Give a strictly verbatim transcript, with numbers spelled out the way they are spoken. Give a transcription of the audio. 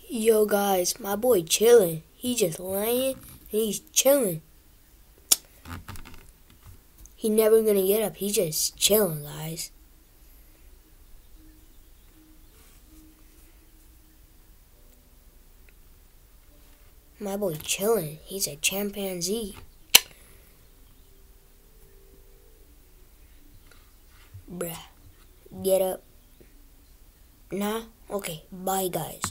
Yo guys, my boy chilling. He just laying and he's chilling. He never gonna get up. He just chilling, guys. My boy chilling. He's a chimpanzee. Bruh. Get up. Nah? Okay. Bye, guys.